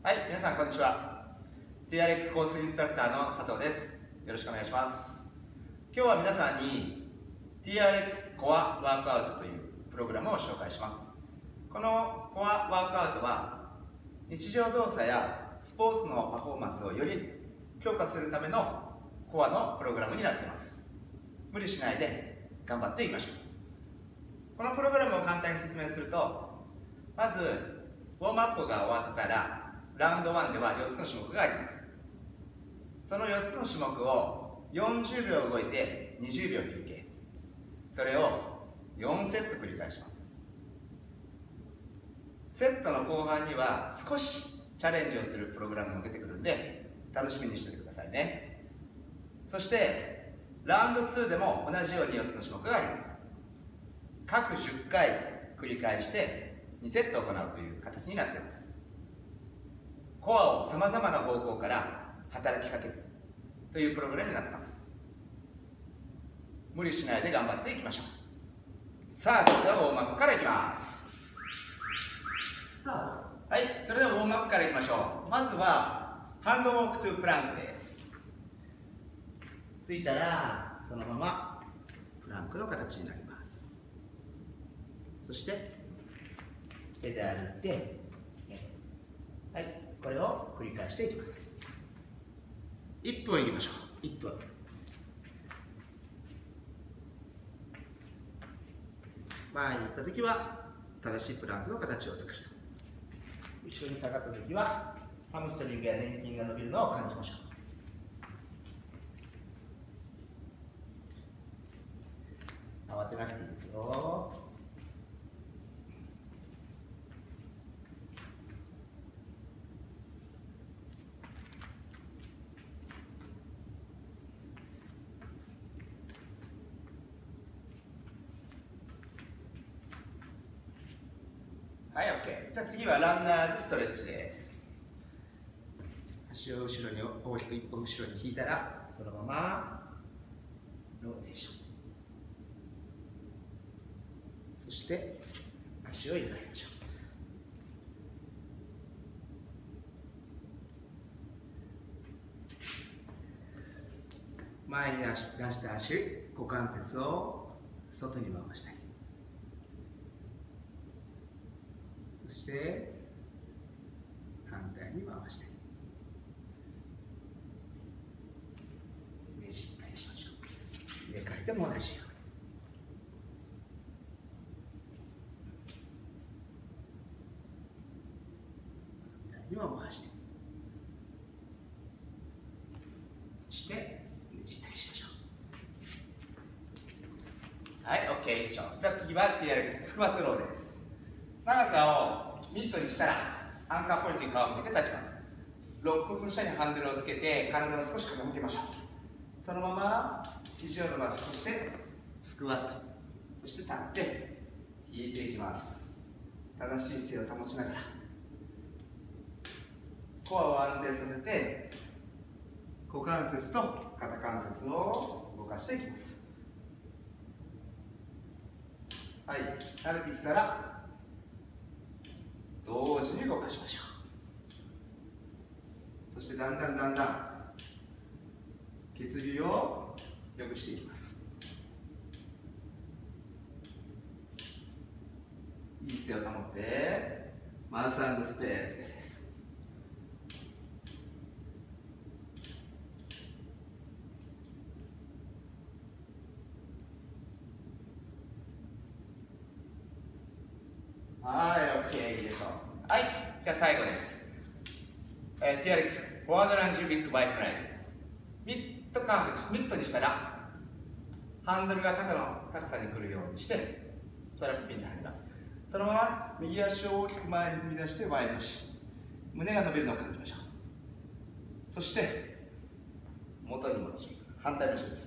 はい、皆さんこんにちは。TRX コースインストラクターの佐藤です。よろしくお願いします。今日は皆さんに TRX コアワークアウトというプログラムを紹介します。このコアワークアウトは日常動作やスポーツのパフォーマンスをより強化するためのコアのプログラムになっています。無理しないで頑張っていきましょう。このプログラムを簡単に説明すると、まずウォームアップが終わったらラウンド1では4つの種目があります。その4つの種目を40秒動いて20秒休憩、それを4セット繰り返します。セットの後半には少しチャレンジをするプログラムも出てくるんで楽しみにしておいてくださいね。そしてラウンド2でも同じように4つの種目があります。各10回繰り返して2セット行うという形になっています。コアをさまざまな方向から働きかけるというプログラムになっています。無理しないで頑張っていきましょう。さあ、それではウォームアップからいきます。はい、それではウォームアップからいきましょう。まずはハンドウォークトゥープランクです。ついたらそのままプランクの形になります。そして手で歩いて、はい、これを繰り返していきます。1分いきましょう。1分。前に行った時は正しいプランクの形を作ると。後ろに下がった時はハムストリングや粘筋が伸びるのを感じましょう。慌てなくていいですよ。はい、OK。じゃあ次はランナーズストレッチです。足を後ろに大きく一歩後ろに引いたら、そのままローテーション。そして足を入れ替えましょう。前に出した足、股関節を外に回したり。そして反対に回してねじったりしましょう。入れ替えても同じように反対にも回して、そしてねじったりしましょう。はい、OK でしょう。じゃあ次は TRX スクワットローです。長さをミットにしたらアンカーポイントに皮を向けて立ちます。肋骨の下にハンドルをつけて体を少し傾けましょう。そのまま肘を伸ばし、そしてスクワット、そして立って引いていきます。正しい姿勢を保ちながらコアを安定させて股関節と肩関節を動かしていきます。はい、慣れてきたら同時に動かしましょう。そしてだんだん血流を良くしていきます。いい姿勢を保ってマウス&スペースです。はい、OK でしょう。はい、じゃあ最後です。TRX フォワードランジ with Y フライです。ミットにしたらハンドルが肩の高さに来るようにしてストラップピンで入ります。そのまま右足を大きく前に踏み出して Y のし、胸が伸びるのを感じましょう。そして元に戻します。反対の足です。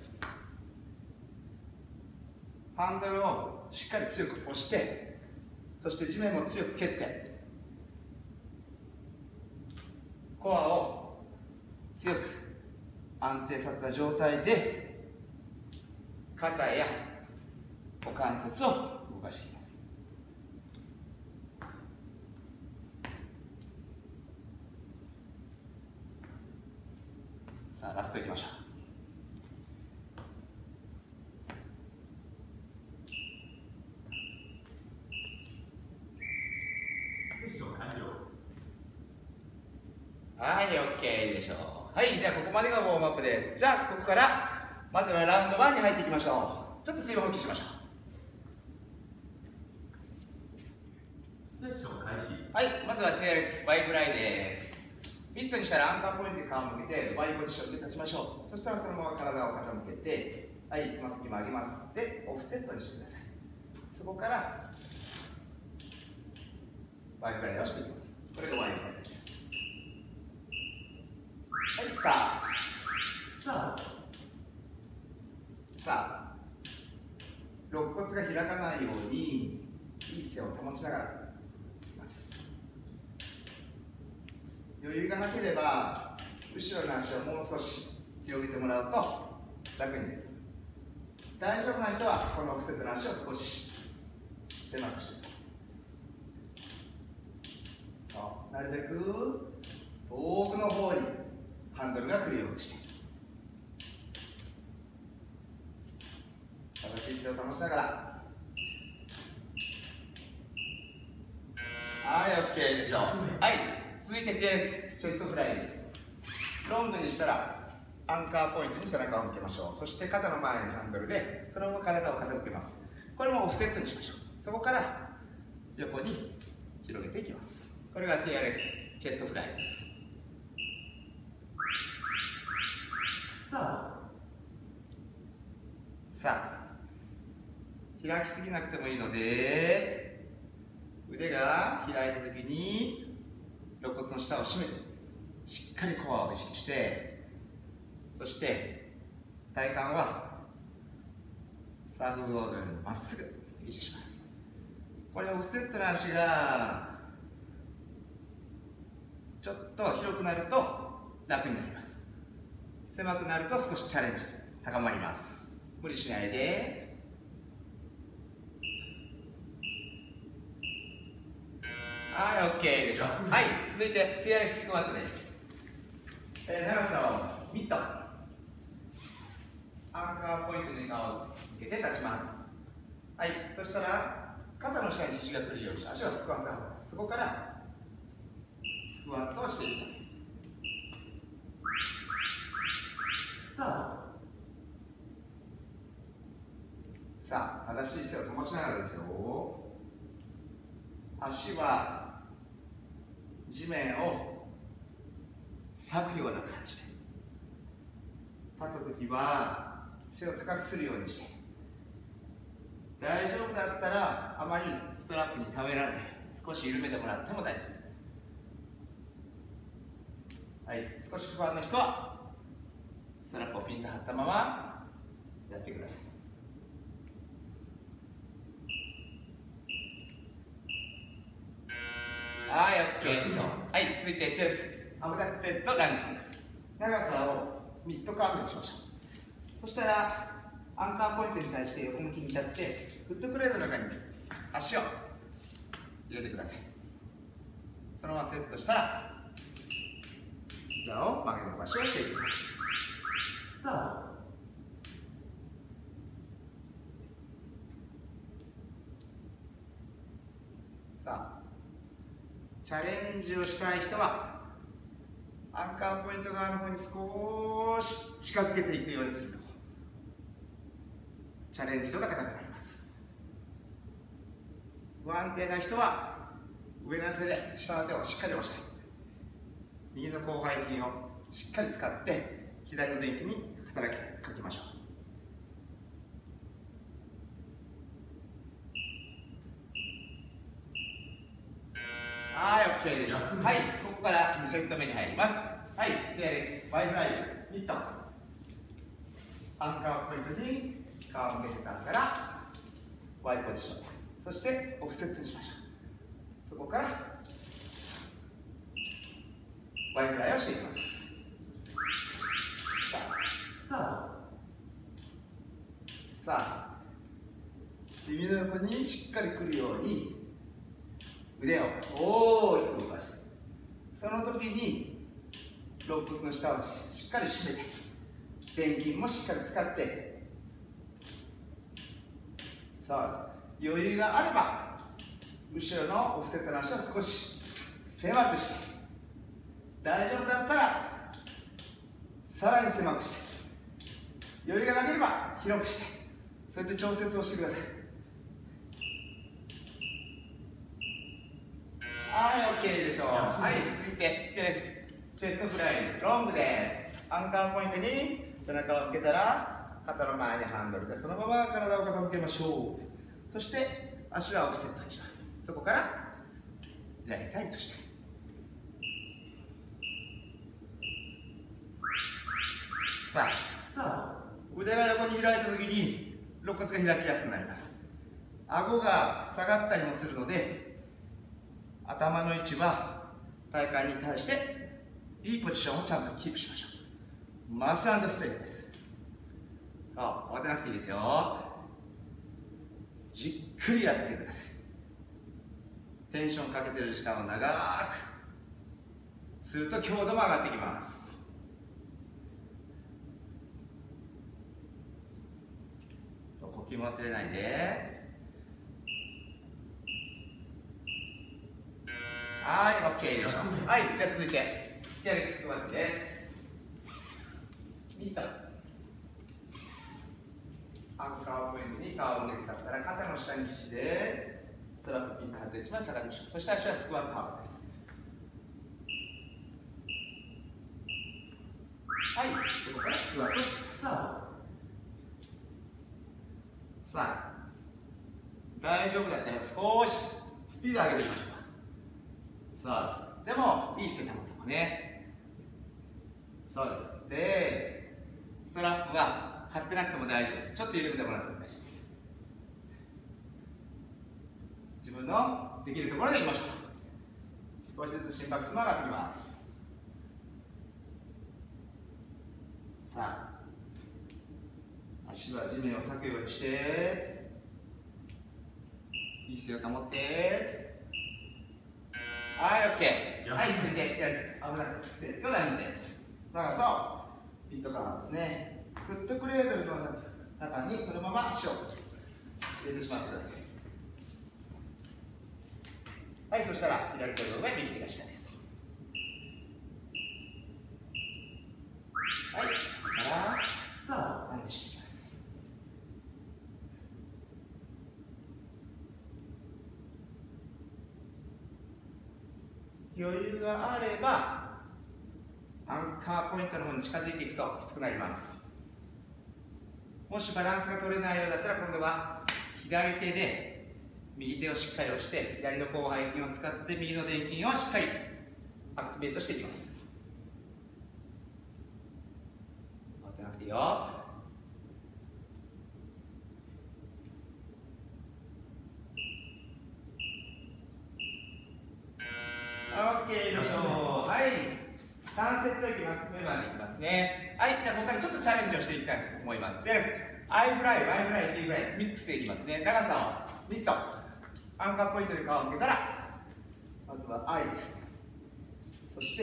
ハンドルをしっかり強く押して、そして地面も強く蹴ってコアを強く安定させた状態で肩や股関節を動かしていきます。 さあラストいきましょセッション完了。 はい、OK でしょう。はい、じゃあここまでがウォームアップです。じゃあここからまずはラウンド1に入っていきましょう。ちょっと水分補給しましょセッション開始。 う。はい、まずは TRX バイフライです。フィットにしたらアンカーポイントで顔を向けて Y ポジションで立ちましょう。そしたらそのまま体を傾けて、はい、つま先も上げます。で、オフセットにしてください。そこからバイフライをしていきます。これが Y フライです。はい、スタート。 スタート。 さあ、肋骨が開かないようにいい姿勢を保ちながらいきます。余裕がなければ後ろの足をもう少し広げてもらうと楽になります。大丈夫な人はこのオフセットの足を少し狭くしてください。そう、なるべく遠くの方にハンドルが来るようにして、正しい姿勢を保ちながら、はい、OK でしょう。はい、続いてです。チェストフライです。ロングにしたらアンカーポイントに背中を向けましょう。そして肩の前にハンドルでそのまま体を傾けます。これもオフセットにしましょう。そこから横に広げていきます。これが TRX チェストフライです。 スタート。 さあ、開きすぎなくてもいいので、腕が開いた時に肋骨の下を締めてしっかりコアを意識して、そして体幹はサーフボードよりもまっすぐ維持します。これオフセットの足がちょっと広くなると楽になります。狭くなると少しチャレンジ高まります。無理しないで。はい、OK でしょう。はい、続いて TRX スクワットです。長さをミット。アンカーポイントに顔を向けて立ちます。はい、そしたら肩の下に肘が来るようにして足はスクワットです。そこからスクワットをしていきます。 スタート。 さあ、正しい姿勢を保ちながらですよ。足は地面を裂くような感じで、立った時は背を高くするようにして、大丈夫だったらあまりストラップに耐えられない、少し緩めてもらっても大丈夫です。はい、少し不安な人はストラップをピンと張ったままやってください。はい、OK でしょう。はい、続いてテスアブダクテッドランジです。長さをミッドカーブにしましょう。そしたらアンカーポイントに対して横向きに立ってフットプレートの中に足を入れてください。そのままセットしたら膝を曲げ伸ばしをしていきます。 スタート。 さあ、チャレンジをしたい人はアンカーポイント側の方に少し近づけていくようにするとチャレンジ度が高くなります。不安定な人は上の手で下の手をしっかり押して、右の広背筋をしっかり使って左の電気に働きかけましょう。はい、OK でしょう。はい、ここから2セット目に入ります。はい、TRX バイフライです。ミット。アンカーポイントに顔を向けてから Y ポジションです。そしてオフセットにしましょう。そこからバイフライをしていきます。 スタート。 さあ、耳の横にしっかりくるように腕を大きく動かして、その時に肋骨の下をしっかり締めて、臀筋もしっかり使って、さあ余裕があれば後ろのオフセットの足を少し狭くして、大丈夫だったらさらに狭くして、余裕がなければ広くして、そうやって調節をしてください。はい、 OK でしょう。はい、続いて手です。チェストフライです。ロングです。アンカーポイントに背中を向けたら肩の前にハンドルでそのまま体を傾けましょう。そして足はオフセットにします。そこから左対として、さあ腕が横に開いた時に肋骨が開きやすくなります。顎が下がったりもするので、頭の位置は体幹に対していいポジションをちゃんとキープしましょう。マス&スペースです。そう、慌てなくていいですよ。じっくりやってください。テンションかけてる時間を長くすると強度も上がってきます。そう、呼吸も忘れないで。はい、OK でしょう。はい、じゃあ続いてティアレックススクワットです。ミット、アンカーポイントに顔を向けて立ったら肩の下にしてストラップピンと張って1枚下がりましょう。そして足はスクワットハーフです。はい、そこからスクワットして、さあ大丈夫だったら少しスピード上げていきましょうか。さあでもいい姿勢保ってもね。そうです。でストラップは張ってなくても大丈夫です。ちょっと緩めてもらっても大丈夫です。自分のできるところでいきましょう。少しずつ心拍数も上がってきます。さあ足は地面を裂くようにして、いい姿勢を保って、はい、OK。はい、続いてやるです。危なくてランジです。だからさ、ピットカーですね。フットクレードルの中にそのまま足を入れてしまってください。はい、そしたら左手の上、右手が下です。はい、そこからランジしていきます。余裕があればアンカーポイントの方に近づいていくときつくなります。もしバランスが取れないようだったら今度は左手で右手をしっかり押して左の広背筋を使って右の臀筋をしっかりアクティベートしていきます。待ってなくていいよ。OK でしょう。はい、3セットいきます。メンバーでいきますね。はい、じゃあここからちょっとチャレンジをしていきたいと思います。で、I フライ、Y フライ、T フライ、ミックスでいきますね。長さをミット、アンカーポイントで顔を向けたら、まずは I です。そして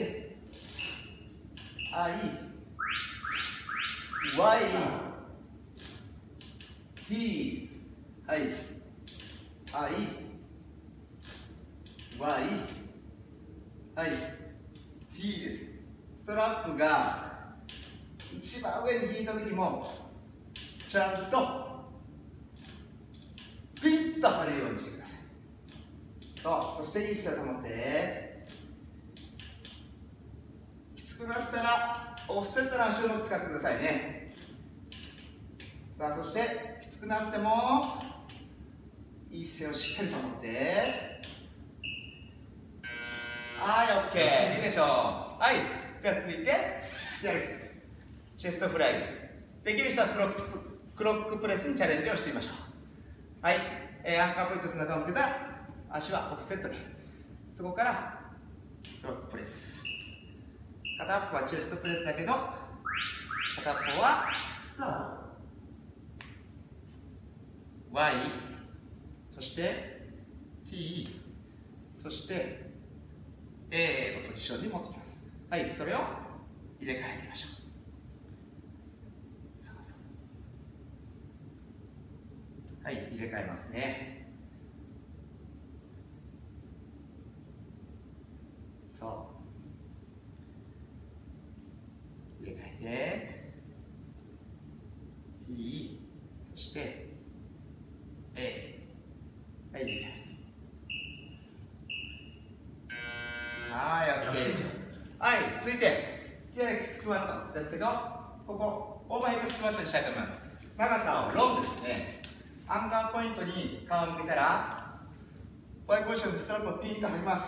、I、Y、T、はい、I、Y、はい、T です。ストラップが一番上に引いた時もちゃんとピッと張るようにしてください。そしていい姿を持って、きつくなったらオフセットの足をも使ってくださいね。さあ、そしてきつくなってもいい姿勢をしっかり保って、はい、OK。いいでしょう。はい、じゃあ続いて左です。チェストフライです。できる人はクロックプレスにチャレンジをしてみましょう。はい、アンカーポイント背中を向けたら足はオフセットで、そこからクロックプレス。片っぽはチェストプレスだけど、片っぽは Y、そして T、そして A のポジションに持ってきます。はい、それを入れ替えてみましょう。はい、入れ替えますね。入れ替えて T、 そして A、 はい、入れ替えます。はい、OK です。はい、続いて TRX スクワットですけど、ここオーバーヘッドスクワットにしたいと思います。長さをロングですね。アンカーポイントに顔を向けたら Y ポジションでストラップをピンと張ります。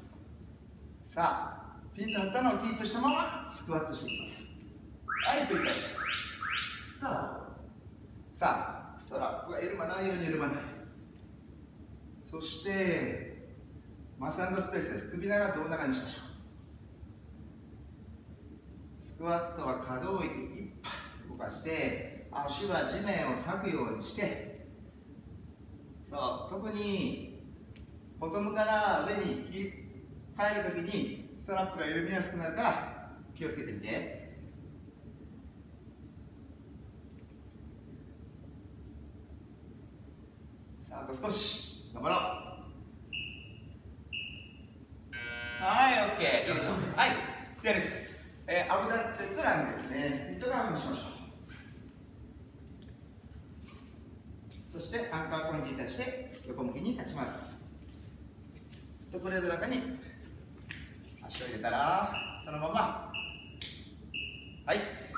さあ、ピンと張ったのをキープしたままスクワットしていきます。はい、繰り返しスタート。さあ、ストラップが緩まないように緩まない。そしてマス&スペースです。首長胴長にしましょう。スクワットは可動域いっぱい動かして、足は地面を裂くようにして、そう、特にボトムから上に切り替えるときにストラップが緩みやすくなるから気をつけてみて。さあ、あと少し頑張ろう。はい、OK。よいしょ。はい、でです。アブダッテッドランジですね。ミッドカーフにしましょう。そしてアンカーポイントに対して横向きに立ちます。トップレードの中に足を入れたらそのまま、はい、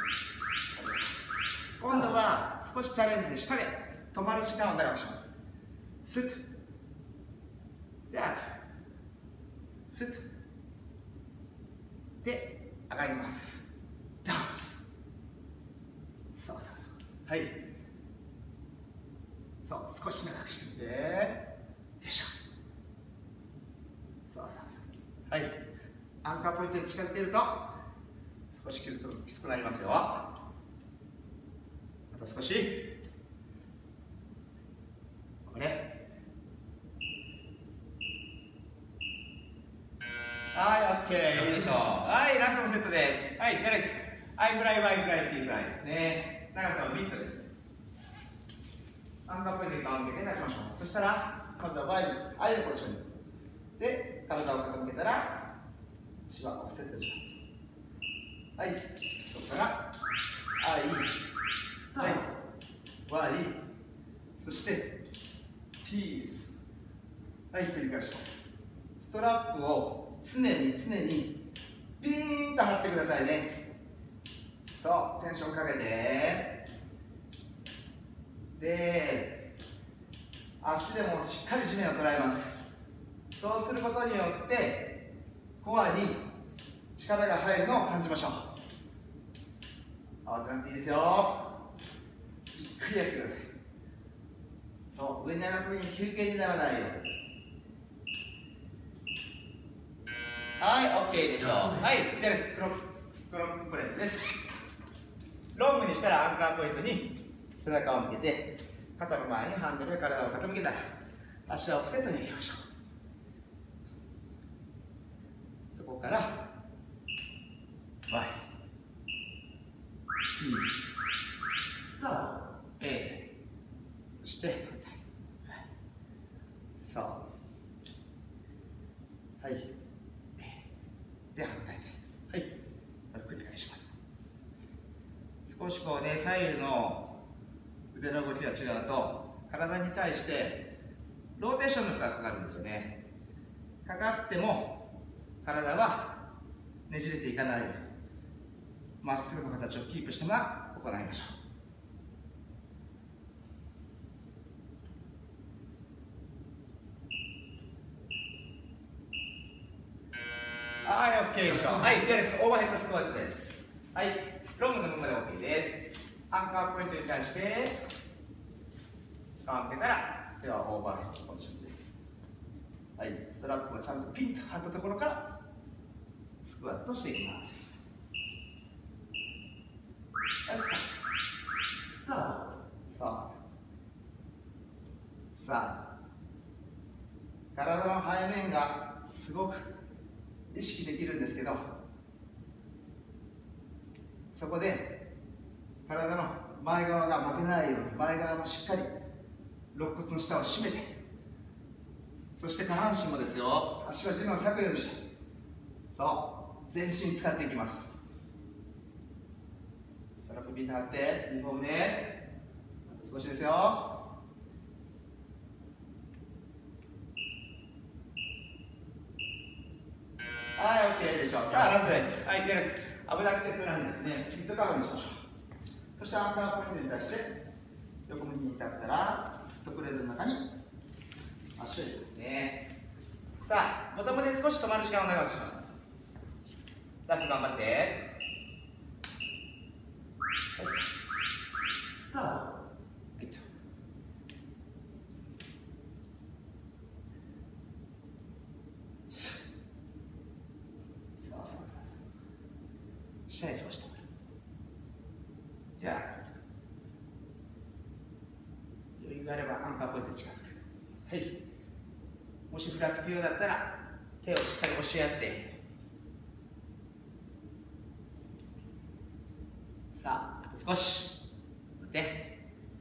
今度は少しチャレンジで下で止まる時間を長くします。スッとで上がる、スッとで上がります。ダウン、そうそうそう、はい、そう、少し長くしてみて。よいしょ。そうそうそう。はい。アンカーポイントに近づけると少しきつくなりますよ。あと少し。これ。はい、OK。いいでしょう。はい、ラストのセットです。はい、でです。I フライ、Y フライ、T フライですね。長さはビットです。アンカーポイントに顔を向けて出しましょう。そしたら、まずは Y、I のポジションに。で、体を傾けたら、足はオフセットします。はい。そこから、I、はい、Y、そして T です。はい、繰り返します。ストラップを常にピーンと張ってくださいね。そう、テンションかけて。で、足でもしっかり地面を捉えます。そうすることによってコアに力が入るのを感じましょう。慌てなくていいですよ。じっくりやってください。そう、上に上がるときに休憩にならないように。はい、OK でしょう。はい、じゃあです。クロックプレスです。ロングにしたらアンカーポイントに背中を向けて、肩の前にハンドルで体を傾けたら足はオフセットに行きましょう。そこから Y、 T、 A、 そしてそう、はい、で反対です。はい、繰り返します。少しこうね、左右の腕の動きが違うと体に対してローテーションの負荷がかかるんですよね。かかっても体はねじれていかないようにまっすぐの形をキープして行いましょう。はい、OK でしょう。はい、ではです。オーバーヘッドスクワットです。はい、ロングのままで OK です。アンカーポイントに対して顔を向けたら手はオーバーヘッドポジションです。はい、ストラップをちゃんとピンと張ったところからスクワットしていきます。さあ、体の背面がすごく意識できるんですけど、 そこで体の前側が負けないように前側もしっかり肋骨の下を締めて、そして下半身もですよ、足は地面を裂くようにして、そう全身使っていきます。ストラップビート張ってリフォームであと少しですよ。はい、OK でしょう。さあラストです。はい、です。アブダクテッドランジですね。ミッドカーブにしましょう。そしてアンカーポイントに対して横向きに立ったらフットプレートの中に足を入れですね。さあボトムで少し止まる時間を長くします。ラスト頑張って。 スタート。下へそうしてもらう。じゃあ余裕があればアンカーポイントに近づく。はい、もしふらつくようだったら手をしっかり押し合って、さああと少し待って、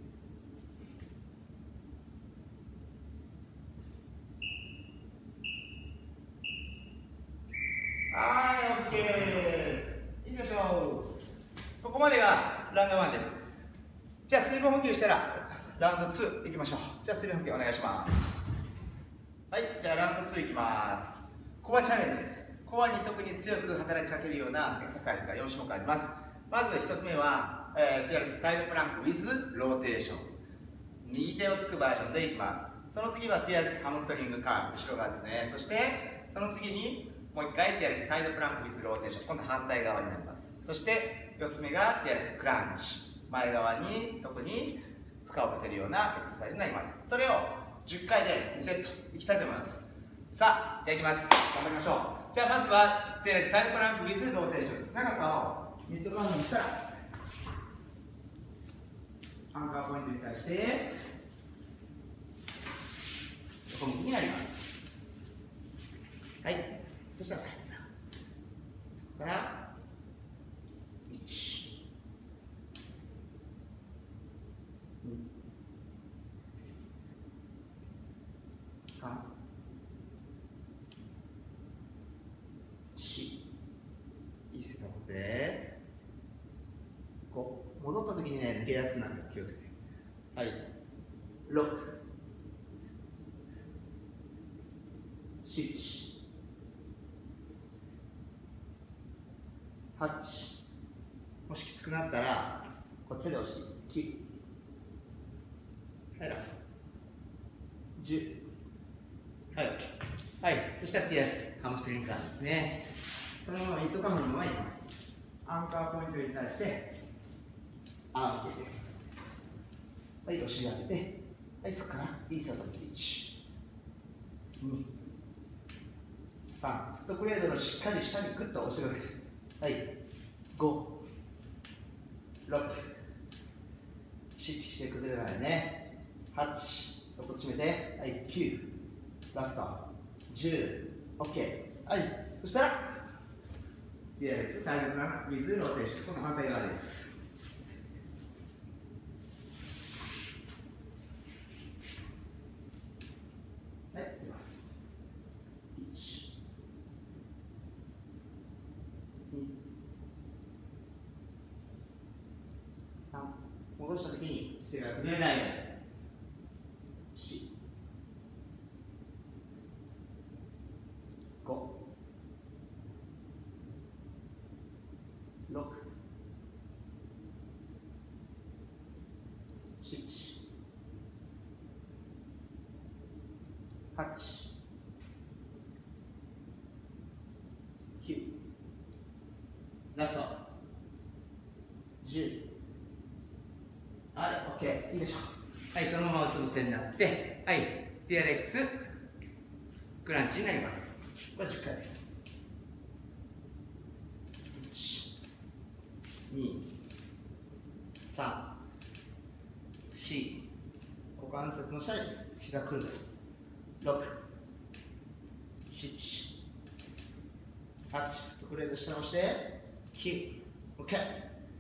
はい、OK。いいでしょう。ここまでがラウンド1です。じゃあ水分補給したらラウンド2いきましょう。じゃあ水分補給お願いします。はい、じゃあラウンド2いきます。コアチャレンジです。コアに特に強く働きかけるようなエクササイズが4種目あります。まず1つ目は、TRS サイドプランク with ローテーション。右手をつくバージョンでいきます。その次は TRS ハムストリングカーブ、後ろ側ですね。そしてその次にもう一回 TRS サイドプランク with ローテーション、今度反対側になります。そして4つ目が TRS クランチ、前側に特に負荷をかけるようなエクササイズになります。それを10回で2セットいきたいと思います。さあじゃあいきます。頑張りましょう。じゃあまずは TRS サイドプランク with ローテーションです。長さをミッドカウントにしたらアンカーポイントに対して横向きになります。はい、そしたらサイドプランク、そこから1、2、3、4、いい姿勢を持って5、戻った時にね抜けやすくなるから気をつけて、はい、6、7、8、もしきつくなったらこう手で押し9、はいラスト10、はい OK、 はい、そしたら TRS ハムストリングカーブですね。そのままミッドカウントのままいきます。アンカーポイントに対してアンケです。はい、お尻上げて、はい、そこからいいスタートです。1、2、3、フットブレードのしっかり下にグッと押してください。はい、5、6、7、して崩れないね。8、肋骨締めて、はい、9、ラスト、10、OK。はい、そしたら、TRS サイドプランク with ローテーション、この反対側です。はい、いきます。3、戻したときに姿勢が崩れないように。4、5、6、7、8、9、ラスト10、はい、OK、いいでしょう。はい、そのままうつ伏せになって、はい、TRX クランチになります。これ10回です。1、2、3、4、股関節の下に膝くるめ、6、7、8、フットブレード下を押して、9、OK。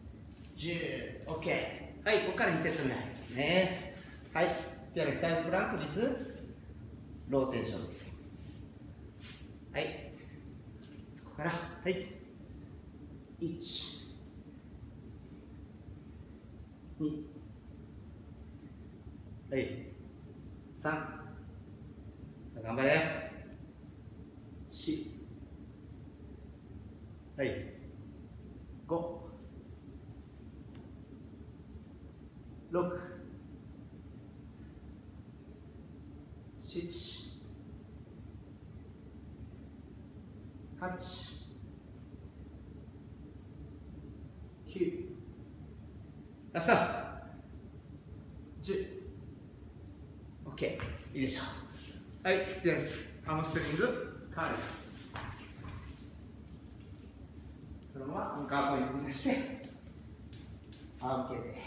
10、OK。はい、ここから2セット目入りますね。はい、ではサイドプランクです。ローテーションです。はい、そこから、はい、1、2、はい、3、頑張れ、4、はい、5、6、7、8、9、ラスト10、OK、いいでしょう。はい、です。ハムストリングカールです。そのままアンカーポイントに出して、OK です。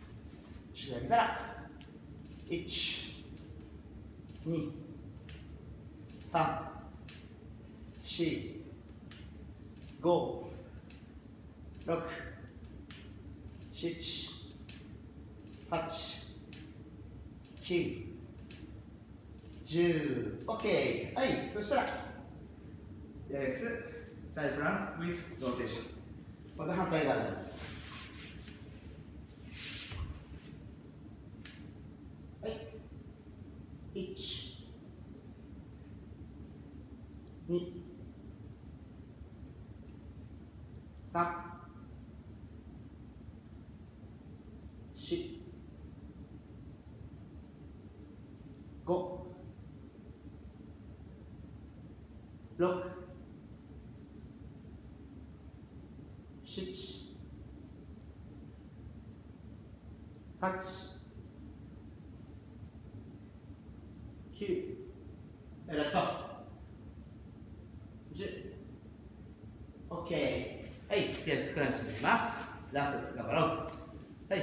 後ろ上げたら、1、2、3、4、5、6、7、8、9、10、OK。はい、そしたら、サイドプラン、ウィス、ローテーション。また反対側になります。はい。1、2、3、4、5、6、7、8、9、ラスト10、OK。はい、ではスクランチになります。ラストです。頑張ろう。はい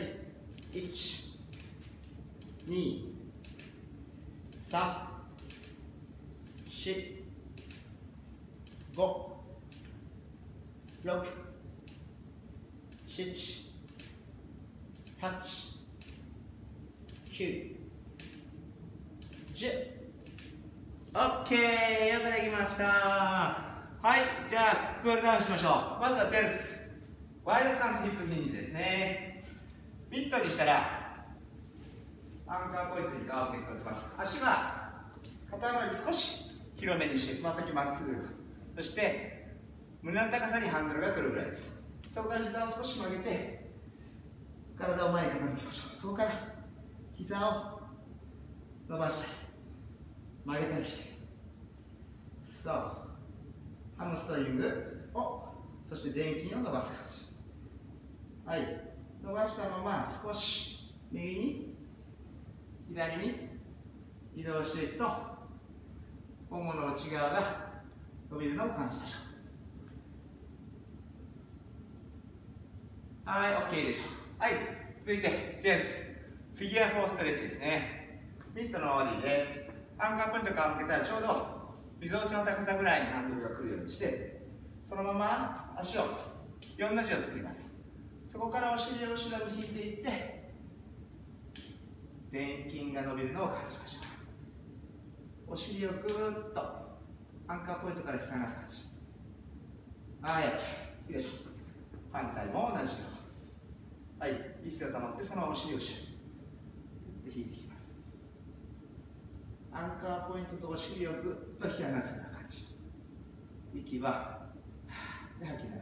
、1、2、3、4、5、6、7、8、9、10。OK、よくできました。はい、じゃあクールダウンしましょう。まずはテンス、ワイドスタンスヒップヒンジですね。ミットにしたらアンカーポイントにガーッと立ちます。足は肩周り少し広めにしてつま先まっすぐ、そして胸の高さにハンドルが来るぐらいです。そこから膝を少し曲げて体を前に傾けましょう。そこから膝を伸ばしたり曲げたりして、そう、ハムストリングを、そして電筋を伸ばす感じ。はい、伸ばしたまま少し右に左に移動していくと、ももの内側が伸びるのを感じましょう。はい、OK でしょう。はい、続いてです。フィギュア4ストレッチですね。ミットのボディです。アンカーポイントから向けたらちょうどみぞおちの高さぐらいにハンドルが来るようにして、そのまま足を4の字を作ります。そこからお尻を後ろに引いていって電筋が伸びるのを感じましょう。お尻をぐーっとアンカーポイントから引き離す感じ。はい、OK。いいでしょう。反対も同じよう。はい、椅子を保ってそのままお尻を後ろに引いていきます。アンカーポイントとお尻をぐっと引き離すような感じ。息はで吐きなが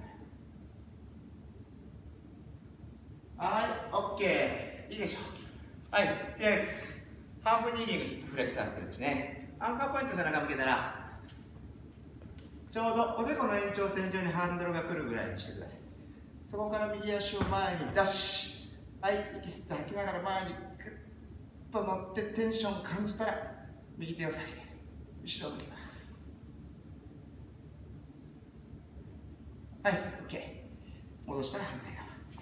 ら。はい、OK。いいでしょう。はい、TRX。ハーフニーリングヒップフレクサーストレッチね。アンカーポイント背中向けたら、ちょうどおでこの延長線上にハンドルが来るぐらいにしてください。そこから右足を前に出し、はい、息吸って吐きながら前にグッと乗ってテンション感じたら、右手を下げて後ろを向きます。はい、OK。戻したら反対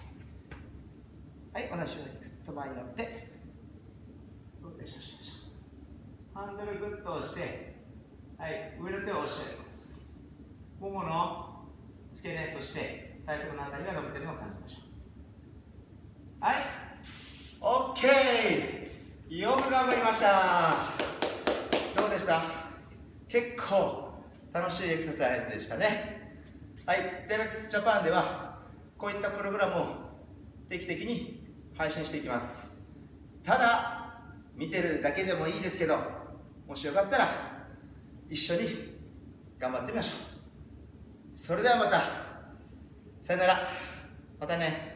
側。はい、同じようにグッと前に乗ってローテーションしましょう。ハンドルグッと押して、はい、上の手を押してあげます。ももの付け根、そして体側のあたりが伸びているのを感じましょう。 はい、OK。よく頑張りました。どうでした？結構楽しいエクササイズでしたね。はい、TRXジャパンではこういったプログラムを定期的に配信していきます。ただ見てるだけでもいいですけど、もしよかったら一緒に頑張ってみましょう。それではまた、さよなら、またね。